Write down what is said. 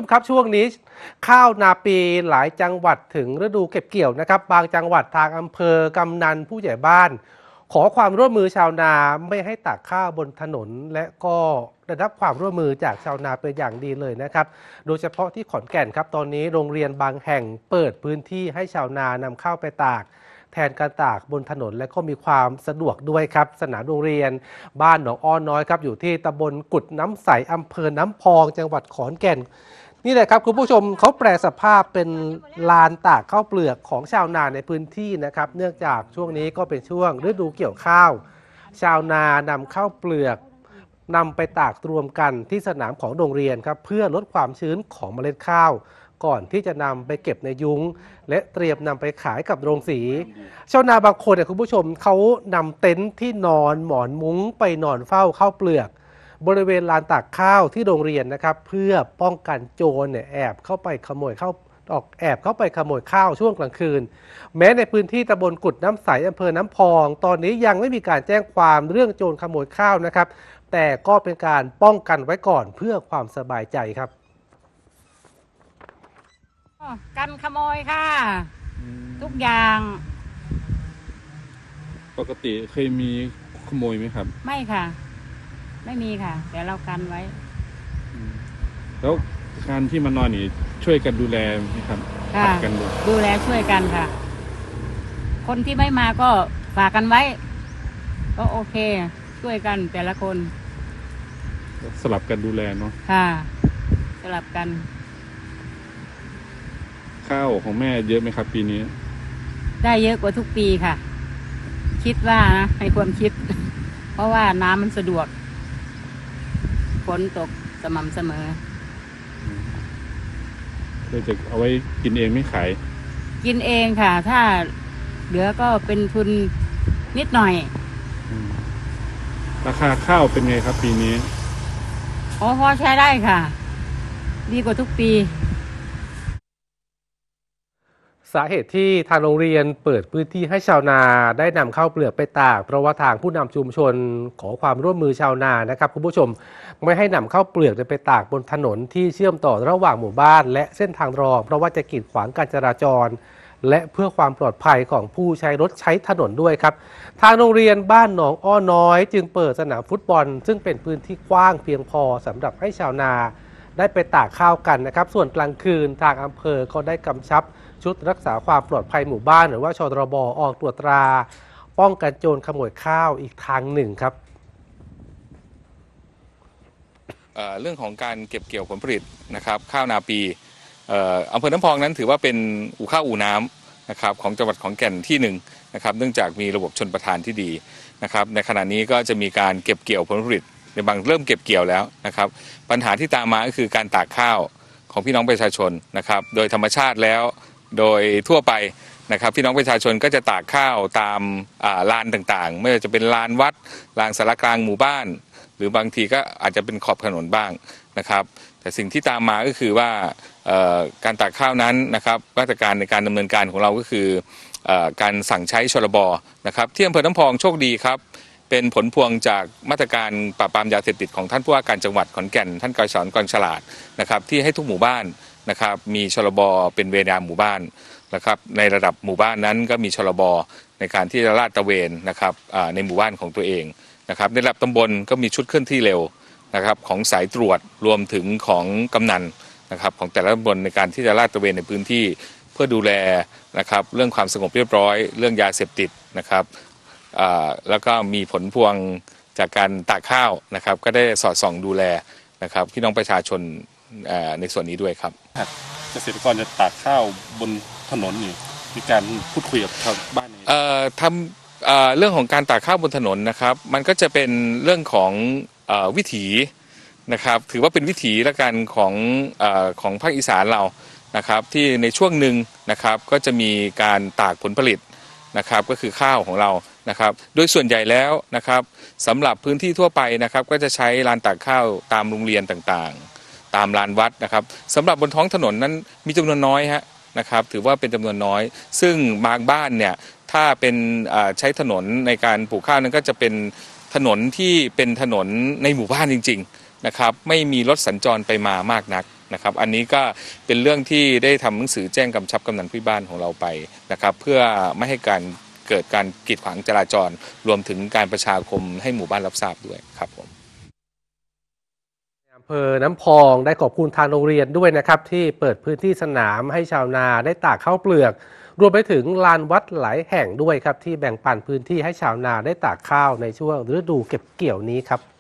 มครับช่วงนี้ข้าวนาปีหลายจังหวัดถึงฤดูเก็บเกี่ยวนะครับบางจังหวัดทางอำเภอกำนันผู้ใหญ่บ้านขอความร่วมมือชาวนาไม่ให้ตากข้าวบนถนนและก็ได้รับความร่วมมือจากชาวนาเป็นอย่างดีเลยนะครับโดยเฉพาะที่ขอนแก่นครับตอนนี้โรงเรียนบางแห่งเปิดพื้นที่ให้ชาวนานำข้าวไปตากแทนการตากบนถนนและก็มีความสะดวกด้วยครับสนามโรงเรียนบ้านหนองอ้อน้อยครับอยู่ที่ตำบลกุดน้ำใสอำเภอน้ำพองจังหวัดขอนแก่นนี่แหละครับคุณผู้ชมเขาแปลสภาพเป็นลานตากข้าวเปลือกของชาวนาในพื้นที่นะครับเนื่องจากช่วงนี้ก็เป็นช่วงฤดูเกี่ยวข้าวชาวนานำข้าวเปลือกนำไปตากรวมกันที่สนามของโรงเรียนครับเพื่อลดความชื้นของเมล็ดข้าวก่อนที่จะนำไปเก็บในยุ้งและเตรียมนำไปขายกับโรงสีชาวนาบางคนเนี่ยคุณผู้ชมเขานำเต็นท์ที่นอนหมอนมุ้งไปนอนเฝ้าข้าวเปลือกบริเวณลานตากข้าวที่โรงเรียนนะครับเพื่อป้องกันโจรเนี่ยแอบเข้าไปขโมยข้าวช่วงกลางคืนแม้ในพื้นที่ตำบลกุดน้ำใสอำเภอน้ำพองตอนนี้ยังไม่มีการแจ้งความเรื่องโจรขโมยข้าวนะครับแต่ก็เป็นการป้องกันไว้ก่อนเพื่อความสบายใจครับกันขโมยค่ะทุกอย่างปกติเคยมีขโมยไหมครับไม่ค่ะไม่มีค่ะแต่เรากันไว้แล้วการที่มานอนนี่ช่วยกันดูแลไหมครับค่ะกันดูแลช่วยกันค่ะคนที่ไม่มาก็ฝากกันไว้ก็โอเคช่วยกันแต่ละคนสลับกันดูแลเนาะค่ะสลับกันข้าวของแม่เยอะไหมครับปีนี้ได้เยอะกว่าทุกปีค่ะคิดว่านะให้ความคิดเพราะว่าน้ำมันสะดวกฝนตกสม่ำเสมอเราจะเอาไว้กินเองไม่ขายกินเองค่ะถ้าเหลือก็เป็นทุนนิดหน่อยราคาข้าวเป็นไงครับปีนี้พอใช้ได้ค่ะดีกว่าทุกปีสาเหตุที่ทางโรงเรียนเปิดพื้นที่ให้ชาวนาได้นำข้าวเปลือกไปตากเพราะว่าทางผู้นำชุมชนขอความร่วมมือชาวนานะครับคุณผู้ชมไม่ให้นำข้าวเปลือกไปตากบนถนนที่เชื่อมต่อระหว่างหมู่บ้านและเส้นทางรองเพราะว่าจะกีดขวางการจราจรและเพื่อความปลอดภัยของผู้ใช้รถใช้ถนนด้วยครับทางโรงเรียนบ้านหนองอ้อน้อยจึงเปิดสนามฟุตบอลซึ่งเป็นพื้นที่กว้างเพียงพอสำหรับให้ชาวนาได้ไปตากข้าวกันนะครับส่วนกลางคืนทางอำเภอก็ได้กำชับชุดรักษาความปลอดภัยหมู่บ้านหรือว่าชดรบออกตรวจตราป้องกันโจรขโมยข้าวอีกทางหนึ่งครับเรื่องของการเก็บเกี่ยวผลผลิตนะครับข้าวนาปีอำเภอน้ำพองนั้นถือว่าเป็นอู่ข้าวอู่น้ำนะครับของจังหวัดขอนแก่นที่หนึ่งนะครับเนื่องจากมีระบบชลประทานที่ดีนะครับในขณะนี้ก็จะมีการเก็บเกี่ยวผลผลิตในบางเริ่มเก็บเกี่ยวแล้วนะครับปัญหาที่ตามมาก็คือการตากข้าวของพี่น้องประชาชนนะครับโดยธรรมชาติแล้วโดยทั่วไปนะครับพี่น้องประชาชนก็จะตากข้าวตามลานต่างๆไม่ว่าจะเป็นลานวัดลานสารกลางหมู่บ้านหรือบางทีก็อาจจะเป็นขอบถนนบ้างนะครับแต่สิ่งที่ตามมาก็คือว่าการตากข้าวนั้นนะครับมาตรการในการดำเนินการของเราก็คือการสั่งใช้ชลบนะครับที่อำเภอน้ำพองโชคดีครับเป็นผลพวงจากมาตรการปราบปรามยาเสพติดของท่านผู้ว่าการจังหวัดขอนแก่นท่านกฤษณกรฉลาดนะครับที่ให้ทุกหมู่บ้านนะครับมีชลบเป็นเวรยามหมู่บ้านนะครับในระดับหมู่บ้านนั้นก็มีชลบในการที่จะลาดตระเวนนะครับในหมู่บ้านของตัวเองนะครับในระดับตำบลก็มีชุดเคลื่อนที่เร็วนะครับของสายตรวจรวมถึงของกำนันนะครับของแต่ละตำบลในการที่จะลาดตระเวนในพื้นที่เพื่อดูแลนะครับเรื่องความสงบเรียบร้อยเรื่องยาเสพติดนะครับแล้วก็มีผลพวงจากการตากข้าวนะครับก็ได้สอดส่องดูแลนะครับพี่น้องประชาชนในส่วนนี้ด้วยครับเกษตรกรจะตากข้าวบนถนนนี่มีการพูดคุยกับชาวบ้านทำเรื่องของการตากข้าวบนถนนนะครับมันก็จะเป็นเรื่องของวิถีนะครับถือว่าเป็นวิถีละกันของภาคอีสานเรานะครับที่ในช่วงหนึ่งนะครับก็จะมีการตากผลผลิตนะครับก็คือข้าวของเรานะครับโดยส่วนใหญ่แล้วนะครับสำหรับพื้นที่ทั่วไปนะครับก็จะใช้ลานตากข้าวตามโรงเรียนต่างๆตามลานวัดนะครับสำหรับบนท้องถนนนั้นมีจำนวนน้อยฮะนะครับถือว่าเป็นจำนวนน้อยซึ่งบางบ้านเนี่ยถ้าเป็นใช้ถนนในการปลูกข้าวนั้นก็จะเป็นถนนที่เป็นถนนในหมู่บ้านจริงๆนะครับไม่มีรถสัญจรไปมามากนักนะครับอันนี้ก็เป็นเรื่องที่ได้ทำหนังสือแจ้งกำชับกำนันผู้ใหญ่บ้านของเราไปนะครับเพื่อไม่ให้การเกิดการกีดขวางจราจรรวมถึงการประชาคมให้หมู่บ้านรับทราบด้วยครับผมอำเภอน้ำพองได้ขอบคุณทางโรงเรียนด้วยนะครับที่เปิดพื้นที่สนามให้ชาวนาได้ตากข้าวเปลือกรวมไปถึงลานวัดหลายแห่งด้วยครับที่แบ่งปันพื้นที่ให้ชาวนาได้ตากข้าวในช่วงฤดูเก็บเกี่ยวนี้ครับ